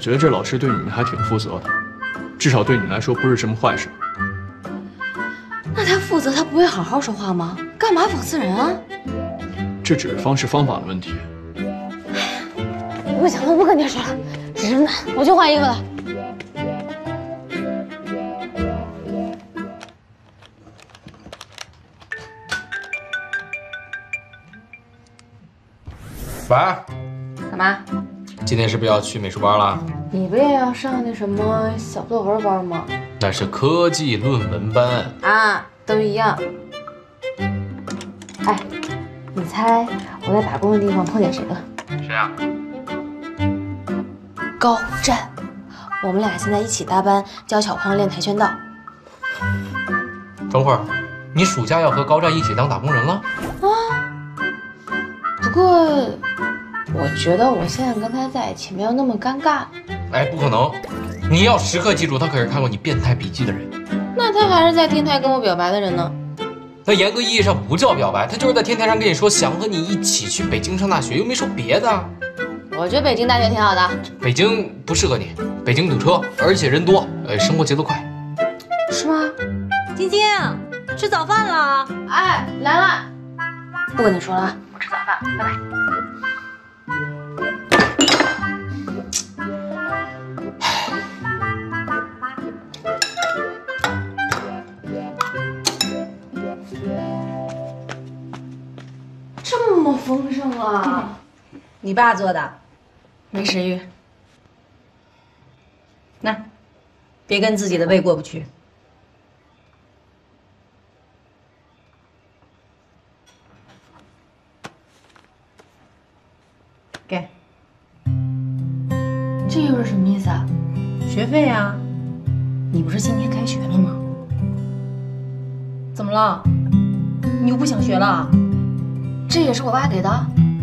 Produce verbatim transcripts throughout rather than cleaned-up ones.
觉得这老师对你们还挺负责的，至少对你来说不是什么坏事。 那他负责，他不会好好说话吗？干嘛讽刺人啊？ 这只是方式方法的问题。 不行了，不跟你说了，人呢？我去换衣服了。 喂， 干嘛？ 今天是不是要去美术班了？ 你不也要上那什么小作文班吗？ 那是科技论文班啊，都一样。哎，你猜我在打工的地方碰见谁了？ 谁啊？ 高湛，我们俩现在一起搭班教小胖练跆拳道。 等会儿，你暑假要和高湛一起当打工人了？ 啊，不过我觉得我现在跟他在一起没有那么尴尬。 哎，不可能！你要时刻记住，他可是看过你变态笔记的人。 那他还是在天台跟我表白的人呢。 那严格意义上不叫表白，他就是在天台上跟你说想和你一起去北京上大学，又没说别的。 我觉得北京大学挺好的。 北京不适合你，北京堵车，而且人多，呃，生活节奏快。 是吗？ 晶晶，吃早饭了。 哎，来了。不跟你说了啊，我吃早饭，拜拜。这么丰盛啊！ 你爸做的， 没食欲。 那，别跟自己的胃过不去。给， 这又是什么意思啊？ 学费啊！你不是今天开学了吗？怎么了？你又不想学了？ 这也是我爸给的？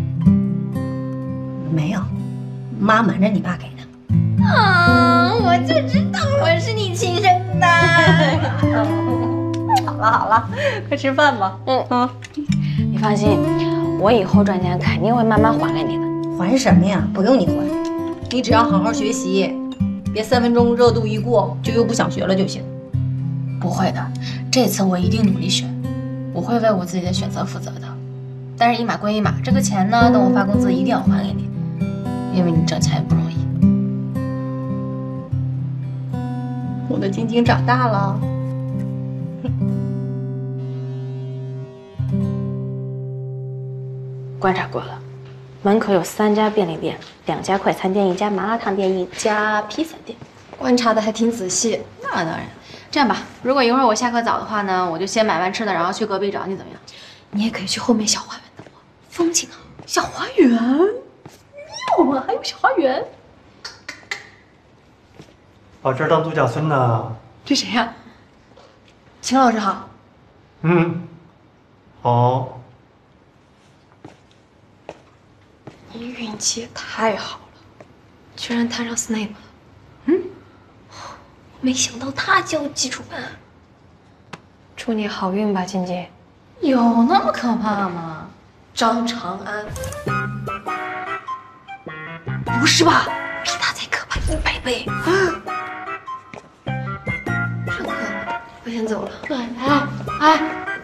没有，妈瞒着你爸给的。 啊！我就知道我是你亲生的。 好了好了，快吃饭吧。 嗯嗯，你放心，我以后赚钱肯定会慢慢还给你的。 还什么呀？不用你还，你只要好好学习，别三分钟热度一过就又不想学了就行。 不会的，这次我一定努力学，我会为我自己的选择负责的。但是一码归一码，这个钱呢，等我发工资一定要还给你，因为你挣钱也不容易。 我的晶晶长大了。 观察过了，门口有三家便利店，两家快餐店，一家麻辣烫店，一家披萨店。观察的还挺仔细。那当然。这样吧，如果一会儿我下课早的话呢，我就先买完吃的，然后去隔壁找你，怎么样？你也可以去后面小花园等我，风景好。小花园？我们还有小花园？ 我这儿当独家孙呢。 这谁呀？秦老师好。 嗯，好。 你运气也太好了，居然摊上 Snape 了。嗯，没想到他教基础班。祝你好运吧，晶晶。有那么可怕吗？张长安？不是吧？比他再可怕一百倍。啊！上课，我先走了。对，哎哎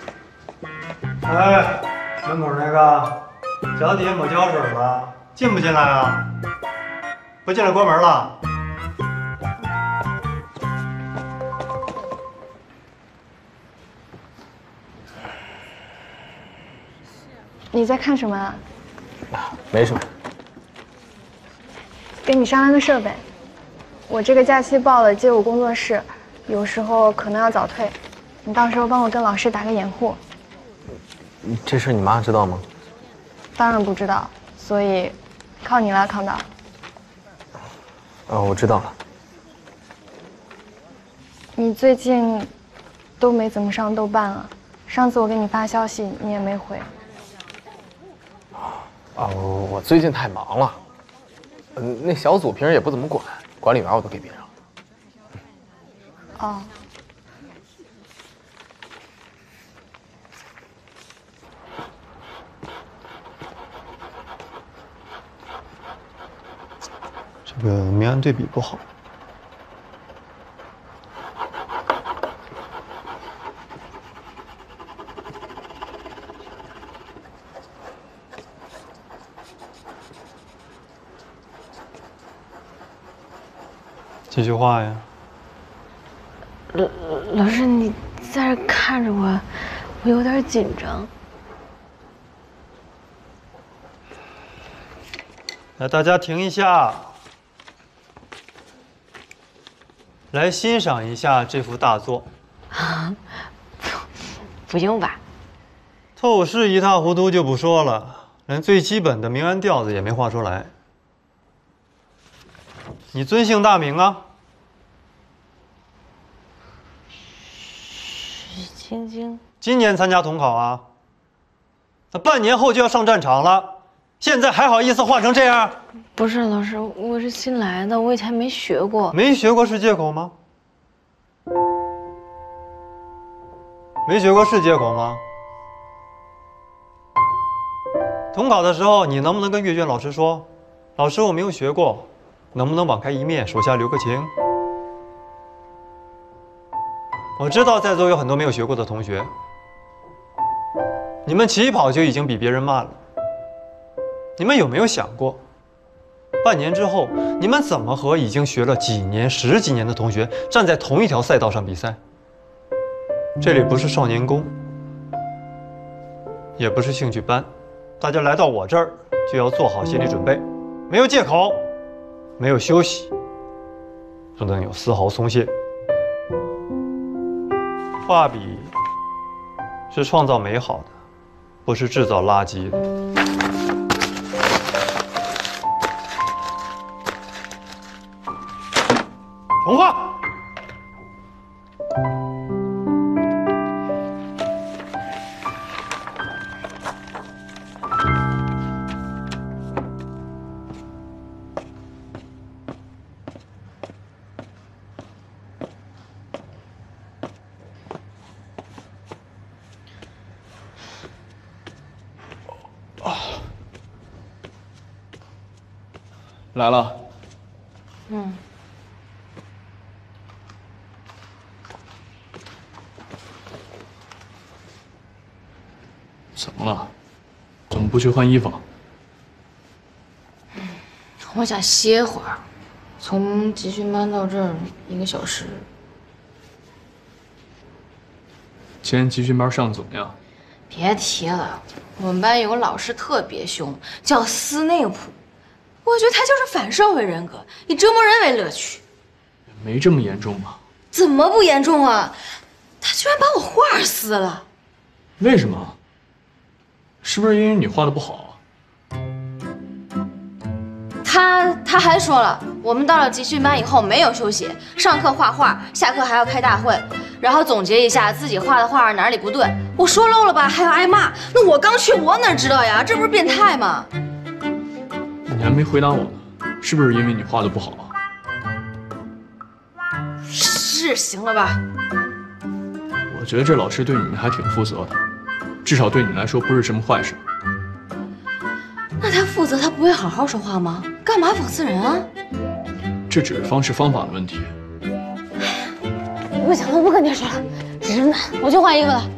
哎，门口那个脚底下抹胶水了，进不进来啊？不进来关门了。 你在看什么啊？ 没什么。 跟你商量个事儿呗。我这个假期报了街舞工作室，有时候可能要早退，你到时候帮我跟老师打个掩护。 这事你妈知道吗？ 当然不知道，所以靠你了，康导。 哦，我知道了。 你最近都没怎么上豆瓣了，上次我给你发消息你也没回。 啊，我我最近太忙了，嗯，那小组平时也不怎么管，管理员我都给别人了。 哦。 这个明暗对比不好。继续画呀。 老老师，你在这看着我，我有点紧张。 来，大家停一下，来欣赏一下这幅大作。 啊，不，不用吧？ 透视一塌糊涂就不说了，连最基本的明暗调子也没画出来。你尊姓大名啊？ 许晶晶。 今年参加统考啊？那半年后就要上战场了，现在还好意思画成这样？ 不是老师，我是新来的，我以前没学过。 没学过是借口吗？没学过是借口吗？统考的时候，你能不能跟阅卷老师说，老师我没有学过，能不能网开一面，手下留个情？我知道在座有很多没有学过的同学，你们起跑就已经比别人慢了。你们有没有想过，半年之后，你们怎么和已经学了几年、十几年的同学站在同一条赛道上比赛？这里不是少年宫，也不是兴趣班，大家来到我这儿就要做好心理准备，没有借口，没有休息，不能有丝毫松懈。画笔是创造美好的，不是制造垃圾的。重画。 来了。 嗯。 怎么了？怎么不去换衣服？ 我想歇会儿，从集训班到这儿一个小时。 今天集训班上的怎么样？ 别提了，我们班有个老师特别凶，叫斯内普。我觉得他就是反社会人格，以折磨人为乐趣。 没这么严重吧？ 怎么不严重啊？他居然把我画撕了。 为什么？是不是因为你画的不好？ 他他还说了，我们到了集训班以后没有休息，上课画画，下课还要开大会，然后总结一下自己画的画哪里不对。我说漏了吧，还要挨骂。那我刚去，我哪知道呀？这不是变态吗？ 你还没回答我呢，是不是因为你画的不好？ 是，行了吧？ 我觉得这老师对你们还挺负责的，至少对你来说不是什么坏事。 那他负责，他不会好好说话吗？干嘛讽刺人啊？ 这只是方式方法的问题。 不行了，不跟你说了，真的，我去换衣服了。